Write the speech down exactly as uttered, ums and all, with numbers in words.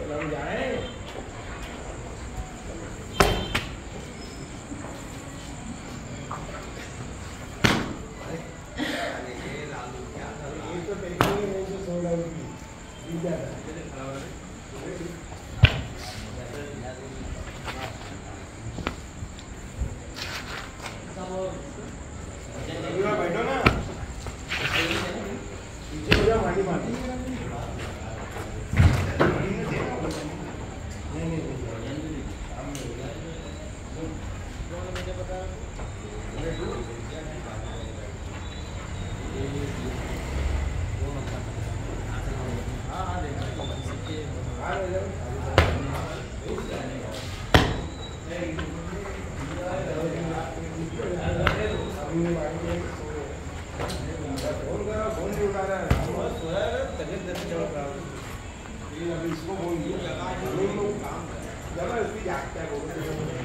लग जाए। ये तो टेक्निक है जो सोलह की वीजा है। बैठो ना पीछे हो जाओ माटी माटी नहीं नहीं इसको बोल दिया काम